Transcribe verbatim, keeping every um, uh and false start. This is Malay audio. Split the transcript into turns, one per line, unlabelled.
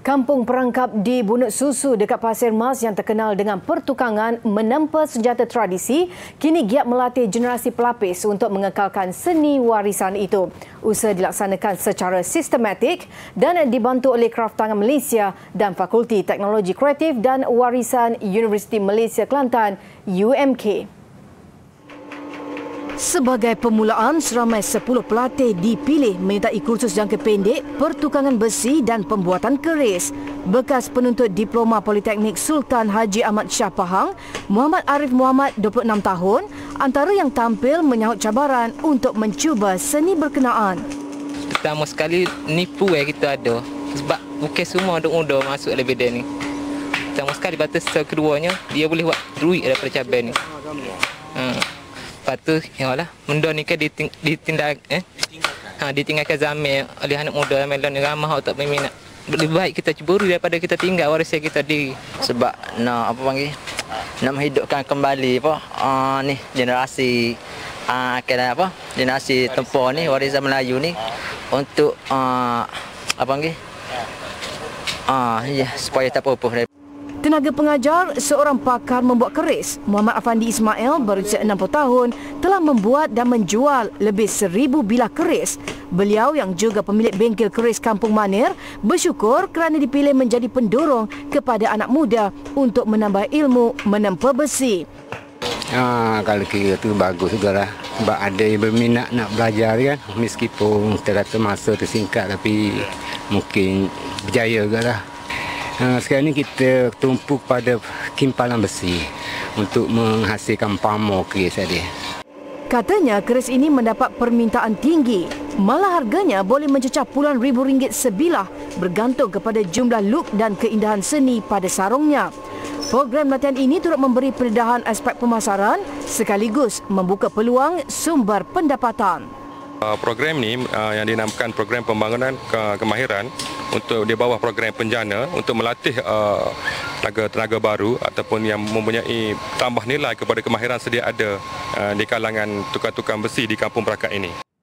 Kampung perangkap di Bunut Susu dekat Pasir Mas yang terkenal dengan pertukangan menempa senjata tradisi kini giat melatih generasi pelapis untuk mengekalkan seni warisan itu. Usaha dilaksanakan secara sistematik dan dibantu oleh Kraftangan Malaysia dan Fakulti Teknologi Kreatif dan Warisan Universiti Malaysia Kelantan U M K. Sebagai permulaan, seramai sepuluh pelatih dipilih menyertai kursus jangka pendek, pertukangan besi dan pembuatan keris. Bekas penuntut Diploma Politeknik Sultan Haji Ahmad Shah Pahang, Muhammad Arif Muhammad, dua puluh enam tahun, antara yang tampil menyahut cabaran untuk mencuba seni berkenaan.
Pertama sekali, nipu eh kita ada. Sebab bukan semua muda-muda masuk dalam bidang ni. Pertama sekali, batas keduanya, dia boleh buat duit daripada cabai ni. Hmm. Lepas tu, yalah, benda ni kan diting, ditindak, eh? ha, ditinggalkan zaman oleh anak muda yang ni ramah orang tak berminat. Lebih baik kita ceburu daripada kita tinggal warisan kita diri.
Sebab nak apa panggil, nak menghidupkan kembali apa uh, ni generasi uh, kira apa generasi tempur ni, warisan Melayu ni untuk uh, apa panggil ah uh, ya supaya tak apa-apa.
Tenaga pengajar, seorang pakar membuat keris, Muhammad Afandi Ismail berusia enam puluh tahun, telah membuat dan menjual lebih seribu bilah keris. Beliau yang juga pemilik bengkel keris Kampung Manir bersyukur kerana dipilih menjadi pendorong kepada anak muda untuk menambah ilmu menempa besi.
Ha, kalau kira tu bagus juga lah. Sebab ada yang berminat nak belajar kan. Meskipun terkata masa tersingkat tapi mungkin berjaya juga lah. Ha, sekarang ni kita tumpu pada kimpalan besi untuk menghasilkan pamor keris tadi.
Katanya keris ini mendapat permintaan tinggi. Malah harganya boleh mencecah puluhan ribu ringgit sebilah bergantung kepada jumlah look dan keindahan seni pada sarungnya. Program latihan ini turut memberi pendedahan aspek pemasaran sekaligus membuka peluang sumber pendapatan.
Program ni yang dinamakan program pembangunan kemahiran untuk di bawah program penjana untuk melatih tenaga-tenaga baru ataupun yang mempunyai tambah nilai kepada kemahiran sedia ada di kalangan tukang-tukang besi di kampung perangkap ini.